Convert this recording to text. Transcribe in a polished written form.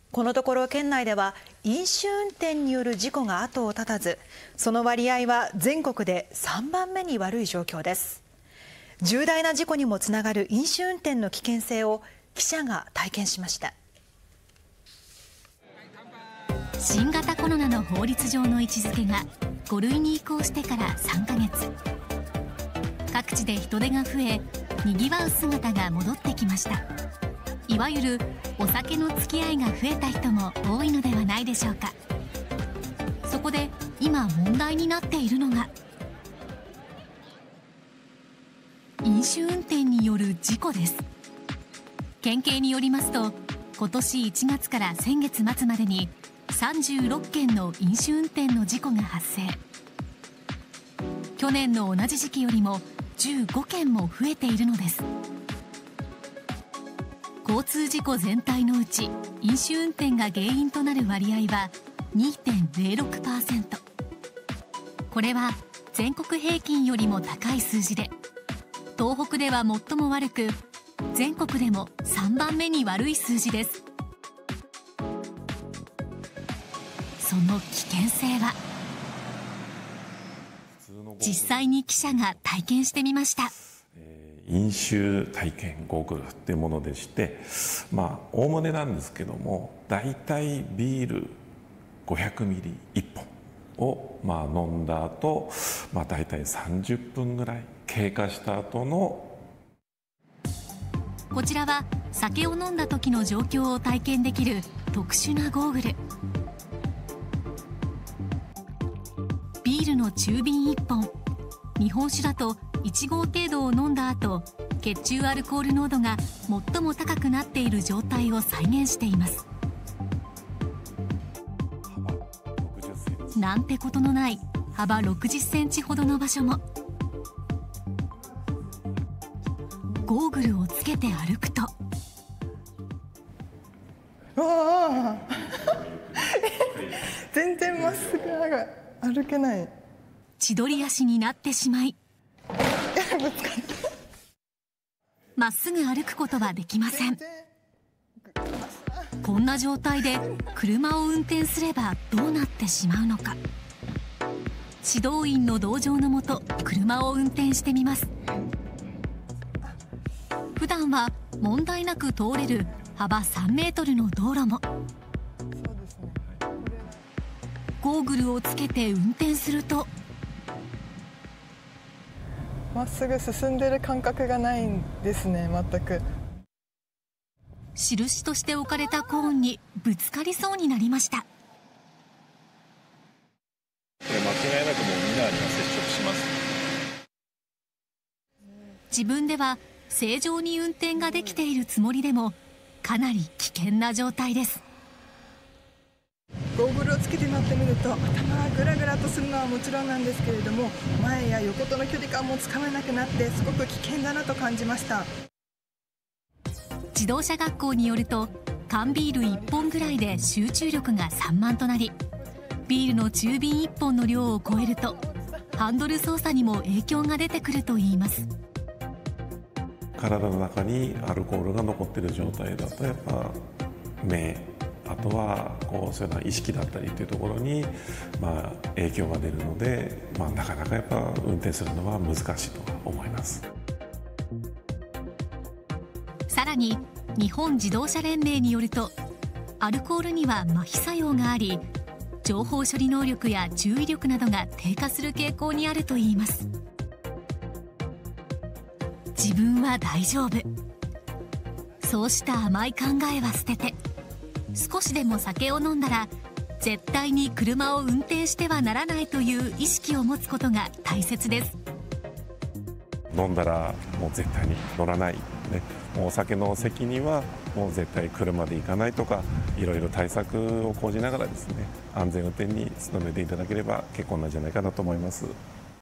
このところ県内では飲酒運転による事故が後を絶たず、その割合は全国で3番目に悪い状況です。重大な事故にもつながる飲酒運転の危険性を記者が体験しました。 新型コロナの法律上の位置づけが5類に移行してから3ヶ月、各地で人出が増え、にぎわう姿が戻ってきました。いわゆるお酒の付き合いが増えた人も多いのではないでしょうか。そこで今問題になっているのが飲酒運転による事故です。県警によりますと、今年1月から先月末までに36件の飲酒運転の事故が発生。去年の同じ時期よりも15件も増えているのです。交通事故全体のうち飲酒運転が原因となる割合は 2.06%。 これは全国平均よりも高い数字で、東北では最も悪く、全国でも3番目に悪い数字です。その危険性は、実際に記者が体験してみました。 飲酒体験ゴーグルっていうものでして、おおむねなんですけども、だいたいビール500ミリ1本を飲んだ後、だいたい30分ぐらい経過した後の、 こちらは酒を飲んだ時の状況を体験できる特殊なゴーグル。ビールの中瓶1本、日本酒だと1合程度を飲んだ後、血中アルコール濃度が最も高くなっている状態を再現しています。なんてことのない幅60センチほどの場所も、ゴーグルをつけて歩くと全然まっすぐ歩けない。 千鳥足になってしまい、まっすぐ歩くことはできません。こんな状態で車を運転すればどうなってしまうのか。指導員の同乗のもと車を運転してみます。普段は問題なく通れる幅3メートルの道路も、ゴーグルをつけて運転すると、 まっすぐ進んでる感覚がないんですね、全く。 印として置かれたコーンにぶつかりそうになりました。 これ間違いなくもうミラーには接触します。 自分では正常に運転ができているつもりでも、かなり危険な状態です。 ゴーグルをつけて乗ってみると、頭がグラグラとするのはもちろんなんですけれども、前や横との距離感もつかめなくなって、すごく危険だなと感じました。 自動車学校によると、缶ビール1本ぐらいで集中力が散漫となり、ビールの中瓶1本の量を超えるとハンドル操作にも影響が出てくるといいます。 体の中にアルコールが残っている状態だと、やっぱ目、あとはそういうような意識だったりというところに影響が出るので、なかなかやっぱ運転するのは難しいと思います。 さらに日本自動車連盟によると、アルコールには麻痺作用があり、情報処理能力や注意力などが低下する傾向にあるといいます。自分は大丈夫、そうした甘い考えは捨てて、少しでも酒を飲んだら絶対に車を運転してはならないという意識を持つことが大切です。 飲んだらもう絶対に乗らない、もうお酒の席にはもう絶対車で行かないとか、いろいろ対策を講じながらですね、安全運転に努めていただければ結構なんじゃないかなと思います。